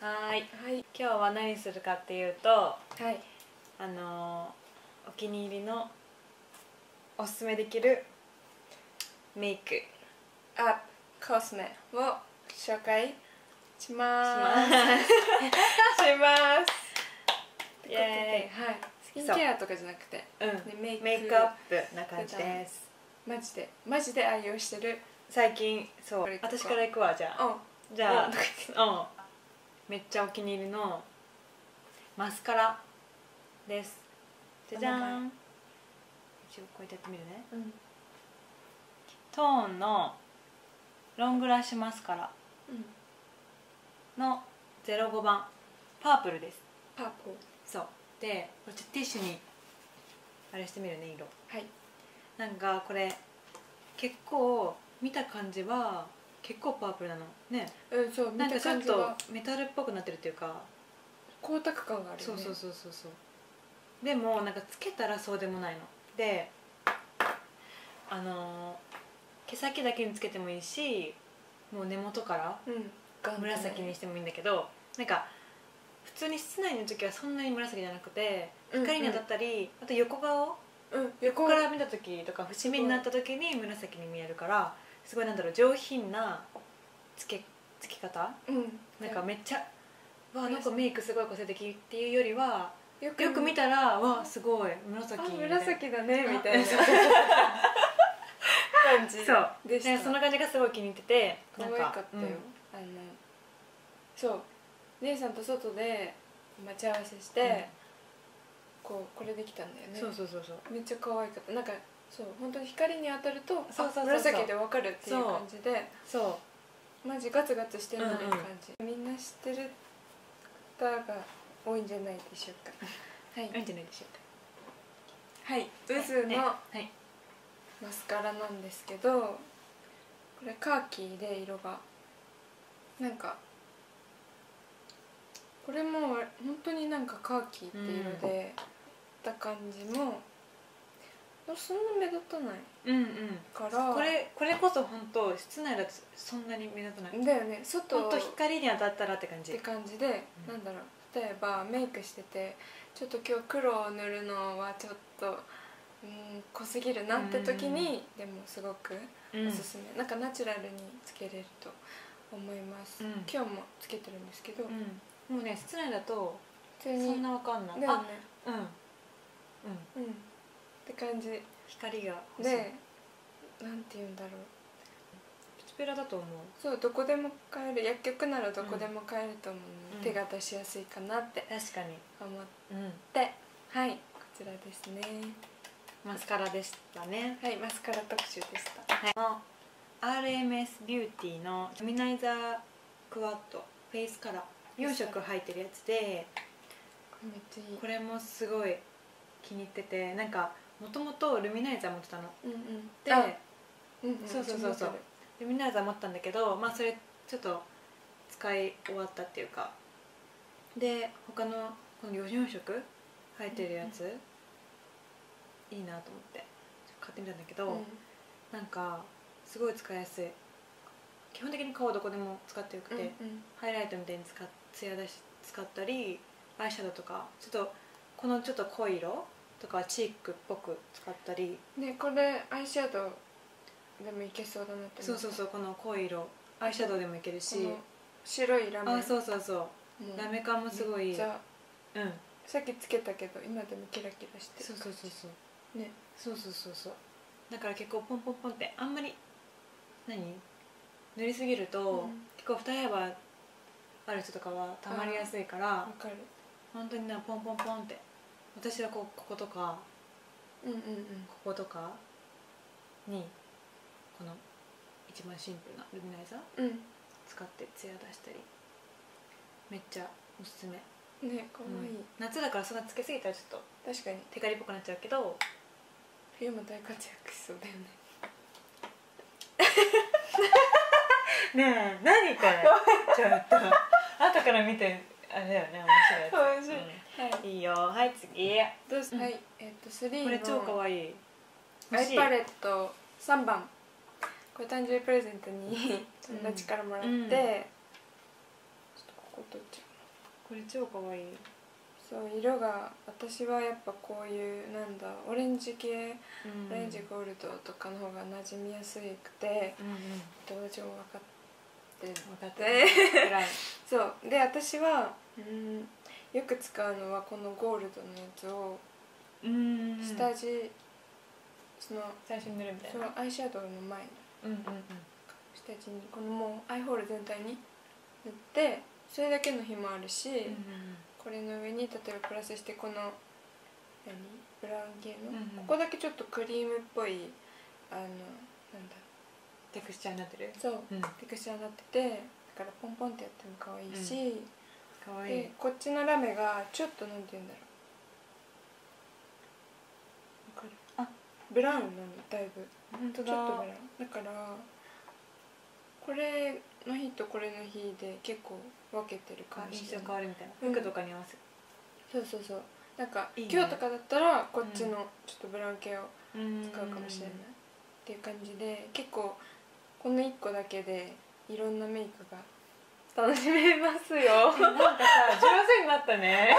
はい、 はい、 今日は何するかっていうと、 はい、 お気に入りのおすすめできるメイクコスメを紹介しますします。 イエーイ。はい、スキンケアとかじゃなくて、 でメイクアップな感じです。 マジで愛用してる。 最近そう、私から行くわ。じゃあめっちゃお気に入りのマスカラです。じゃじゃーん。一応こうやってやってみるね。トーンのロングラッシュマスカラの05番パープルです。 パープル。 そうで、これティッシュにあれしてみるね、色。 はい。 なんかこれ結構見た感じは結構パープルなのね。 そう、 なんかちょっとメタルっぽくなってるっていうか、 光沢感があるよね。 そうでもなんかつけたらそうでもないので、毛先だけにつけてもいいし、もう根元から紫にしてもいいんだけど、なんか普通に室内の時はそんなに紫じゃなくて、光に当たったり、あと横顔、横から見た時とか節目になった時に紫に見えるから、すごいなんだろう、上品なつき方、なんかめっちゃわ、なんかメイクすごい個性的っていうよりは、よく見たらわ、すごい紫だねみたいな感じでした。 その感じがすごい気に入ってて、 可愛かったよ。そう、姉さんと外で待ち合わせして、これできたんだよね。めっちゃ可愛かった。なんかそう、本当に光に当たると紫で分かるっていう感じで、マジガツガツしてるのに感じ。みんな知ってる方が多いんじゃないでしょうか。はい、 多いんじゃないでしょうか。 はい、ウズのマスカラなんですけど、これカーキで色がなんか、これも本当になんかカーキって色でた感じもそんな目立たないから、 これこそ本当室内だとそんなに目立たないだよね。外と光に当たったらって感じで、なんだろう、例えばメイクしててちょっと今日黒を塗るのはちょっと濃すぎるなって時に、でもすごくおすすめ。なんかナチュラルにつけれると思います。今日もつけてるんですけど、 もうね、室内だとそ普通にんなわかんない。 だよね。って感じ。 光がで、なんて言うんだろう、 プチプラだと思う。 そう、どこでも買える、薬局ならどこでも買えると思うので、手が出しやすいかなって確かに思って、はい、こちらですね。 マスカラでしたね。 はい、マスカラ特集でした。 RMS ビューティーのルミナイザークワッドフェイスカラー4色入ってるやつで、 めっちゃいい。 これもすごい気に入ってて、なんかもともとルミナイザー持ってたので、そうルミナイザー持ったんだけど、まあそれちょっと使い終わったっていうかで、他のこの4色入ってるやついいなと思って買ってみたんだけど、なんかすごい使いやすい。基本的に顔どこでも使ってよくて、ハイライトみたいにツヤ出し使ったり、アイシャドウとかちょっとこのちょっと濃い色とかチークっぽく使ったり。 ね、これアイシャドウでもいけそうだなって思った。 そう、この濃い色アイシャドウでもいけるし、 白いラメ、 ラメ感もすごい。さっきつけたけど今でもキラキラしてる。 そうだから結構ポンポンポンって、あんまり塗りすぎると結構二重歯ある人とかはたまりやすいから、本当にポンポンポンって。私はこことかこことかにこの一番シンプルなルミナイザー使ってツヤ出したり、めっちゃおすすめね。かわいい。 夏だからそんなつけすぎたらちょっと確かにテカリっぽくなっちゃうけど、 冬も大活躍しそうだよね。 ねえ、何これちょっと後から見てあれだよね、面白いやつ。いいよ。はい、次どうぞ。はい、3 これ超かわいいアイパレット3番。これ誕生日プレゼントに友達からもらって、ちょっとここ取っちゃう。 これ超かわいい。 そう色が私はやっぱこういうなんだオレンジ系、オレンジゴールドとかの方が馴染みやすくて、友達も分かってそうで私はよく使うのはこのゴールドのやつを下地その最初に塗るみたいな、 そのアイシャドウの前の下地にこのもうアイホール全体に塗ってそれだけの日もあるし、これの上に例えばプラスしてこのブラウン系の、ここだけちょっとクリームっぽいなんだテクスチャーになってる。 そう、テクスチャーになっててだからポンポンってやっても可愛いし、 可愛い。 でこっちのラメがちょっとなんて言うんだろう、わかる？あ、ブラウンなのだいぶ。 本当だ。 ちょっとブラウンだからこれの日とこれの日で結構分けてる感じ。 印象変わるみたいな。服とかに合わせ。 そうそうそう。なんか今日とかだったらこっちのちょっとブラウン系を使うかもしれないっていう感じで、結構この1個だけでいろんなメイクが楽しめますよ。 なんかさ上手になったね。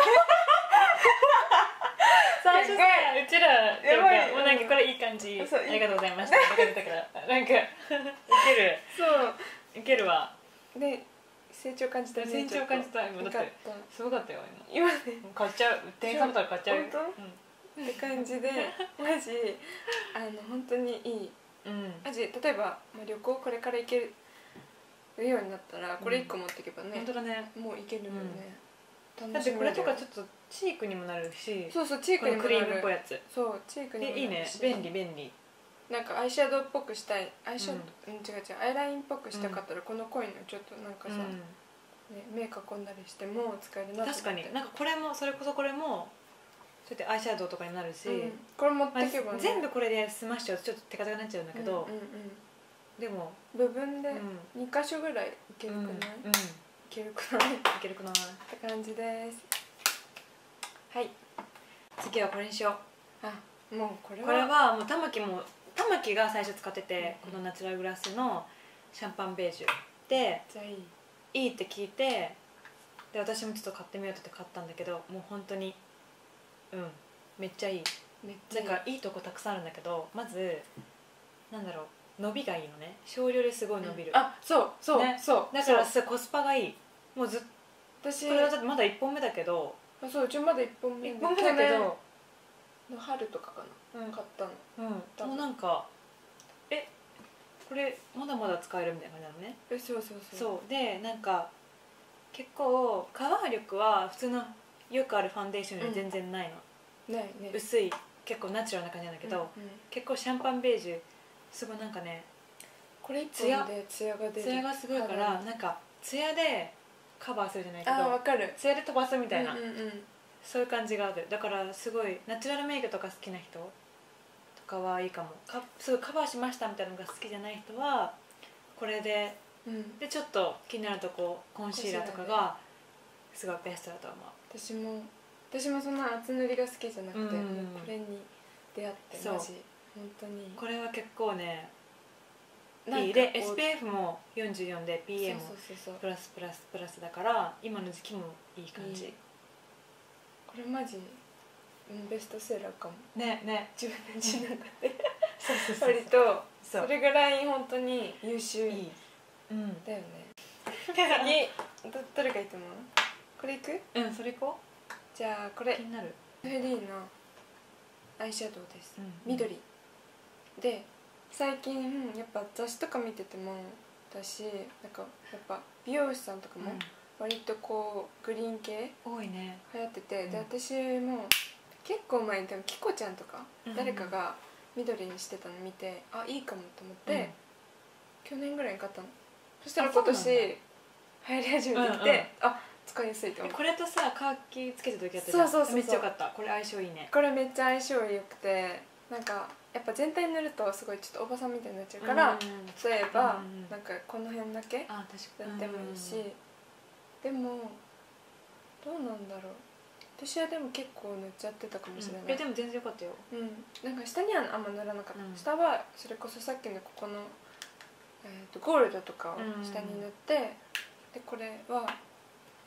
最初さうちらもうなんかこれいい感じ、ありがとうございましたって言ってたからなんかいける。そういけるわ。 で成長感じたね。 成長感じた。今だってすごかったよ今ね。 買っちゃう。店員さんだったら買っちゃう。 本当？って感じでマジ本当にいい。マジ例えば旅行これから行けるようになったらこれ1個持っていけばね。 本当だね。 もういけるよね。 だってこれとかちょっとチークにもなるし。 そうそうチークにもなる。 クリームっぽいやつ。 そうチークにもなるし。 いいね。便利便利。 なんかアイシャドウっぽくしたい、アイシャドウ、違う違う、アイラインっぽくしたかったらこの濃いのちょっとなんかさ、目囲んだりしても使えるなって。 確かになんかこれもそれこそこれもそうやってアイシャドウとかになるし、 これ持ってけばね全部これで済ましちゃうとちょっとテカテカになっちゃうんだけど、でも部分で2箇所ぐらいいけるくない？いけるくない？いけるくない？ って感じです。はい、 次はこれにしよう。あ、もうこれはもう玉木が最初使ってて、このナチュラルグラスのシャンパンベージュでいいって聞いて、で私もちょっと買ってみようって買ったんだけど、もう本当にめっちゃいい。なんかいいとこたくさんあるんだけど、まずなんだろう、伸びがいいのね。少量ですごい伸びる。 あ、そうそうそう。 だからコスパがいい。もう私これはだってまだ1本目だけど。 あ、そう、うちまだ1本目だけどの春とかかな、買ったの。 もうなんかこれまだまだ使えるみたいな感じなのね。そうで、なんか結構カバー力は普通のよくあるファンデーションより全然ないの。ないね。薄い結構ナチュラルな感じなんだけど、結構シャンパンベージュすごいなんかね、 これ1本でツヤが出る。 ツヤがすごいから、なんかツヤでカバーするじゃないけど、 あ、わかる。 ツヤで飛ばすみたいな、そういう感じがある。だからすごいナチュラルメイクとか好きな人とかはいいかも。すごいカバーしましたみたいなのが好きじゃない人はこれで、でちょっと気になるとこコンシーラーとかがすごいベストだと思う。 私もそんな厚塗りが好きじゃなくて、これに出会ってマジ本当にこれは結構ねいいで、 SPF も44で PA もプラスプラスプラスだから今の時期もいい感じ。 これマジベストセラーかもね。 自分の字の中で割とそれぐらい本当に優秀だよね。次どれがいいと思う？これいく？ それいこう。 じゃあこれ気になる。 フェリーのアイシャドウです。緑で、最近やっぱ雑誌とか見てても私なんかやっぱ美容師さんとかも割とこうグリーン系多いね、 流行ってて、で私も結構前にキコちゃんとか誰かが緑にしてたの見て、あ、いいかもと思って去年ぐらいに買ったの。そしたら今年流行り始めてきて、あ、使いやすいと思う。 これとさカーキつけた時あったじゃん。めっちゃよかった。これ相性いいね。 これめっちゃ相性良くて、なんかやっぱ全体に塗るとすごいちょっとおばさんみたいになっちゃうから、例えばなんかこの辺だけやってもいいし、でもどうなんだろう、私はでも結構塗っちゃってたかもしれない。 でも全然よかったよ。 なんか下にはあんま塗らなかった。下はそれこそさっきのここのゴールドとかを下に塗って、でこれは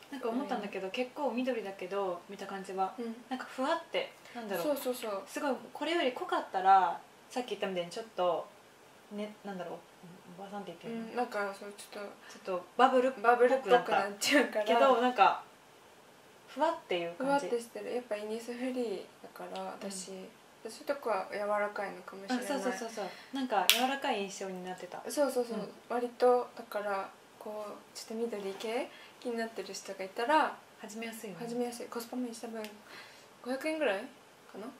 なんか思ったんだけど、結構緑だけど見た感じは、なんかふわってなんだろう、すごいこれより濃かったらさっき言ったみたいにちょっとね、なんだろう、おばさんって言ってるの、 なんかそうちょっとバブルっぽくなっちゃうからけど、なんかふわっていう感じ、 ふわってしてる。やっぱイニスフリーだから私とかは柔らかいのかもしれない。 そうなんか柔らかい印象になってた。 そう、割とだからこうちょっと緑系気になってる人がいたら始めやすいよね。 始めやすい。コスパもいいし、多分500円ぐらいかな。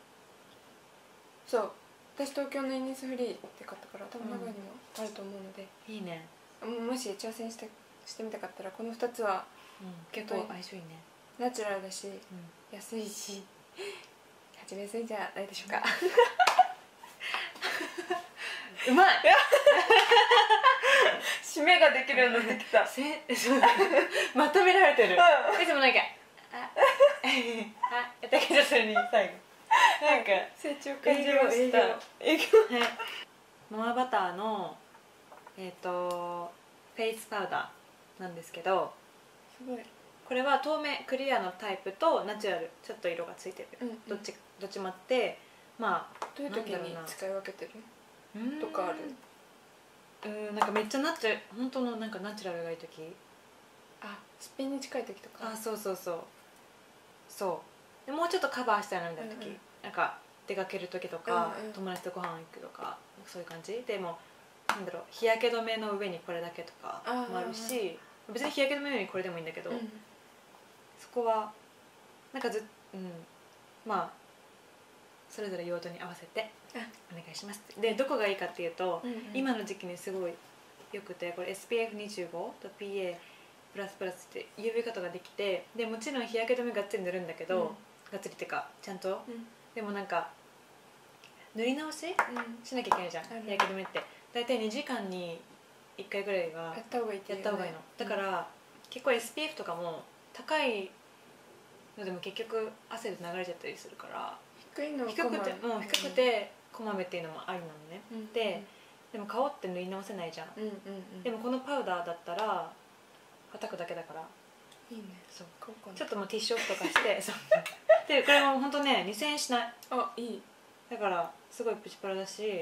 そう、私東京のイニスフリーって買ったから多分名古屋にもあると思うので、 いいね。 もし挑戦してみたかったらこの2つは結構相性いいね。 ナチュラルだし、安いし始めやすいんじゃないでしょうか。 うまい。 締めができるようになってきた。 まとめられてる。いつもなんかやったけど、それに最後なんか成長感じました。 ママバターのフェイスパウダーなんですけど、 すごい。 これは透明クリアのタイプとナチュラルちょっと色がついてる、どっちもあって、まあどういう時に使い分けてるとかある？ なんかめっちゃ本当のなんかナチュラルがいい時、 すっぴんに近い時とか。 そうでもうちょっとカバーしたいなみたいな時、なんか出かける時とか、友達とご飯行くとか、そういう感じでも、なんだろう、日焼け止めの上にこれだけとかもあるし、別に日焼け止めの上にこれでもいいんだけど、そこはなんかまあそれぞれ用途に合わせてお願いしますって。でどこがいいかっていうと、今の時期にすごいよくて、これ SPF25 と PA++っていう呼び方ができて、でもちろん日焼け止めがっつり塗るんだけど、がっつりっていうかちゃんと、でもなんか塗り直ししなきゃいけないじゃん、日焼け止めって。大体2時間に1回ぐらいがやった方がいいの。だから結構 SPF とかも高いのでも結局汗で流れちゃったりするから、低くてこまめっていうのもありなのね。でも顔って塗り直せないじゃん。でもこのパウダーだったらはたくだけだから、 いいね。 そうちょっともうティッシュオフとかしてでこれも本当ね2000円しない。 いい。 だからすごいプチプラだし、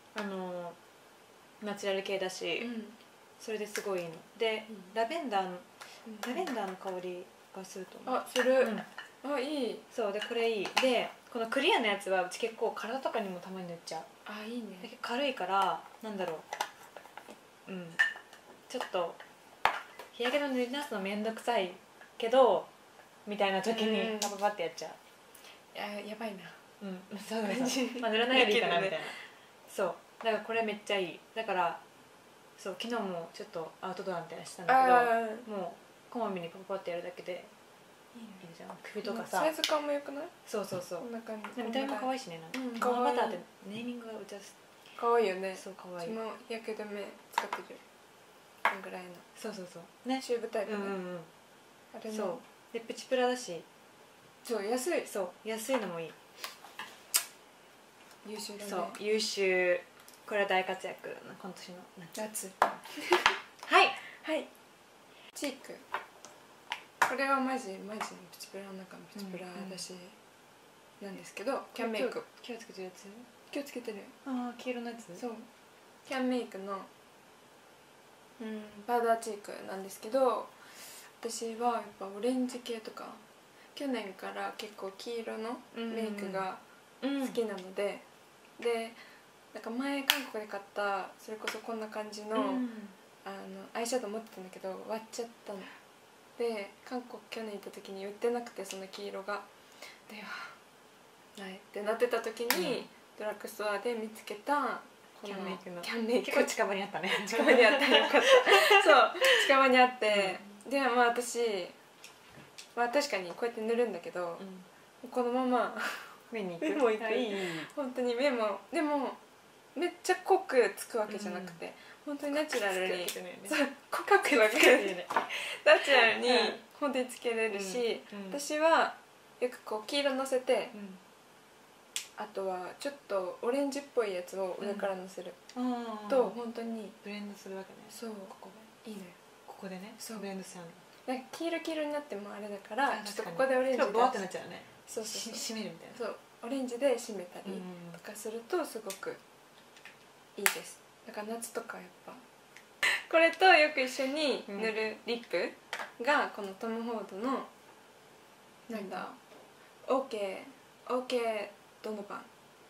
ナチュラル系だし、それですごいいいので、ラベンダーの香りがすると思う。 する。いい。 そうで、これいい。でこのクリアのやつはうち結構体とかにもたまに塗っちゃう。 いいね。 軽いからなんだろう、ちょっと日焼け止め塗り直すのめんどくさいけどみたいな時にパパパってやっちゃう。 やばいな。 そう塗らないよりいいかなみたいな。そうだからこれめっちゃいい。だからそう昨日もちょっとアウトドアみたいなしたんだけど、もうこまめにパパパってやるだけでいいじゃん。首とかさ、 サイズ感もよくない？ そうこんな感じ。見た目も可愛いしね。 ママバターってネーミングがうちは可愛いよね。 そう可愛い。 うちも日焼け止め使ってる。こんぐらいの。 そうね。 チューブタイプね。 あれそうでプチプラだし、 そう安い。 安いのもいい。 優秀だね。 そう優秀。これは大活躍の今年の夏。 はいチーク。これはマジのプチプラの中のプチプラだしなんですけど、キャンメイク。 今日つけてるやつ？ 今日つけてる。 黄色のやつ？ そう。キャンメイクのパウダーチークなんですけど、私はやっぱオレンジ系とか、去年から結構黄色のメイクが好きなので、なんか前韓国で買ったそれこそこんな感じのアイシャドウ持ってたんだけど割っちゃったので、韓国去年行った時に売ってなくて、その黄色がでないってなってた時に、ドラッグストアで見つけたキャンメイクの結構近場にあったね。 近場にあったよかった。そう近場にあって、で私は確かにこうやって塗るんだけど、このまま目もいく。 本当に目もでもめっちゃ濃くつくわけじゃなくて、本当にナチュラルに濃くナチュラルに本当につけれるし、私はよくこう黄色のせて、あとはちょっとオレンジっぽいやつを上からのせると本当にブレンドするわけね。 そうここでいいのよ。 ここでねブレンドしちゃうの。 なんか黄色になってもあれだからちょっとここでオレンジでボワってなっちゃうね。 そう締めるみたいな。 そうオレンジで締めたりとかするとすごくいいです。だから夏とかやっぱこれとよく一緒に塗るリップがこのトム・フォードのなんだ OK ドノバン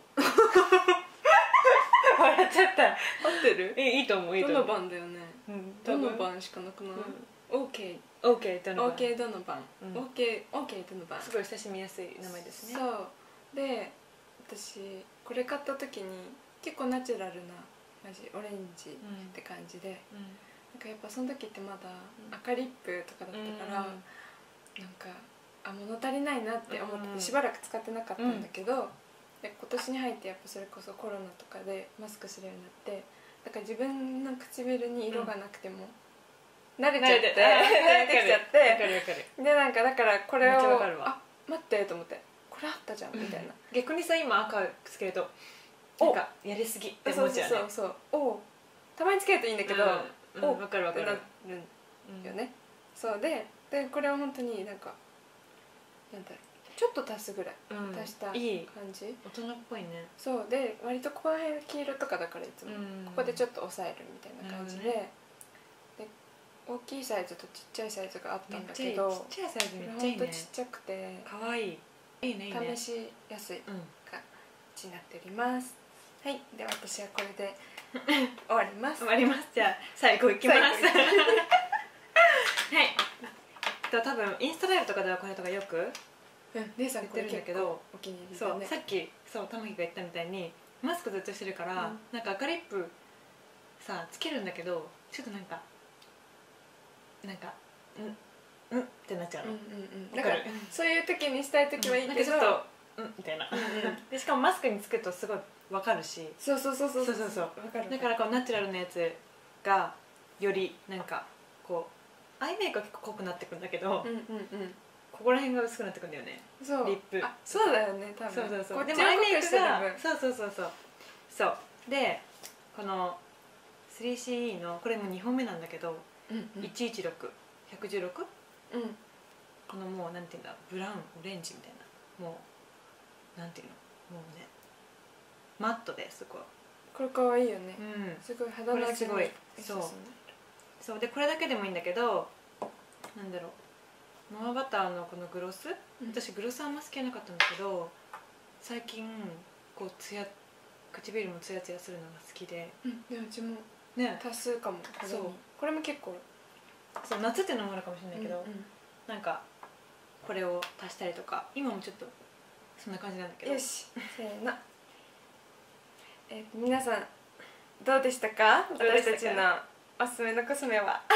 笑っちゃった。 合ってる？ いいと思う、いいと思う。 ドノバンだよね。ドノバンしかなくない？ OK ドノバン OK ドノバン OK ドノバン、 すごい親しみやすい名前ですね。 そうで、私これ買った時に結構ナチュラルなマジオレンジって感じで、なんかやっぱその時ってまだ赤リップとかだったから、なんか物足りないなって思ってしばらく使ってなかったんだけど、で今年に入ってやっぱそれこそコロナとかでマスクするようになって、だから自分の唇に色がなくても慣れちゃって慣れてきちゃって、でなんかだからこれを待ってと思って、これあったじゃんみたいな。 逆にさ、今赤つけるとなんかやりすぎって思っちゃうね。 そうおたまにつけるといいんだけど、 分かる分かるなるよね。そうでこれは本当になんかなんだろう、ちょっと足すぐらい足した感じ。 大人っぽいね。 そうで割とここら辺黄色とかだからいつもここでちょっと押さえるみたいな感じで、大きいサイズとちっちゃいサイズがあったんだけど、 ちっちゃいサイズめっちゃいいね。 ほんとちっちゃくてかわいい、いいね、いいね。 試しやすい感じになっております。はい、で私はこれで終わります。 終わります。じゃあ最後いきます。はい。多分インスタライブとかではこれとかよく姉さんこれ結構お気に入りだね。 そう、さっきたまきが言ったみたいにマスクずっとしてるから、なんか赤リップさつけるんだけど、ちょっとなんかってなっちゃうの。 だからそういう時にしたい時はいいけど、ちょっとみたいな。でしかもマスクにつくとすごいわかるし、 そうだからこうナチュラルなやつがよりなんかこうアイメイクは結構濃くなってくんだけど、ここら辺が薄くなってくんだよね。リップ。 そうだよね、多分。 でもアイメイクがそうで、この 3CE のこれも2本目なんだけど、116、116、このもうなんていうんだ、ブラウン、オレンジみたいな、もうなんていうの、もうねマットですごい。 これかわいいよね。すごい肌なじみ。 そうで、これだけでもいいんだけど、なんだろう、ノアバターのこのグロス、私グロスあんま好きじゃなかったんだけど、最近こう唇もツヤツヤするのが好きで、 でうちも足すかも。これも結構そう、夏っていうのもあるかもしれないけど、なんかこれを足したりとか、今もちょっとそんな感じなんだけど。 よし、せーの。皆さんどうでしたか？私たちのおすすめのコスメは。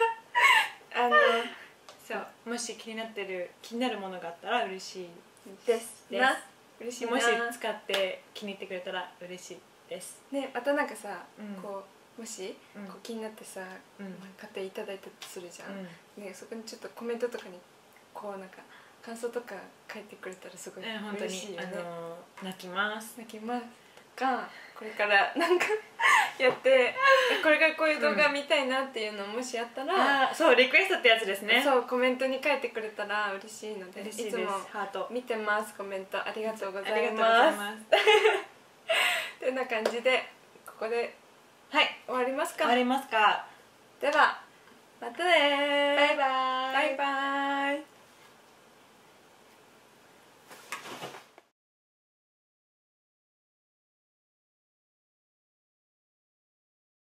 そう、もし気になるものがあったら嬉しいですな。嬉しいな。 もし使って気に入ってくれたら嬉しいですね。またなんかさ、こうもしこう気になってさ、買っていただいたとするじゃん。ね、そこにちょっとコメントとかにこうなんか感想とか書いてくれたらすごい嬉しいよね。 泣きますが、これからなんかやってこれからこういう動画見たいなっていうのもしあったら、 そう、リクエストってやつですね。 そう、コメントに書いてくれたら嬉しいので、いつもハート見てます。コメントありがとうございます。てな感じでここで終わりますか。 終わりますか。 ではまたね。 バイバイ。 バイバイ。